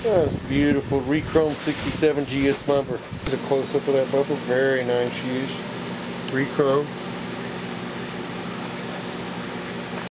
That's beautiful re-chrome 67 GS bumper. Here's a close-up of that bumper. Very nice use. Re-chrome.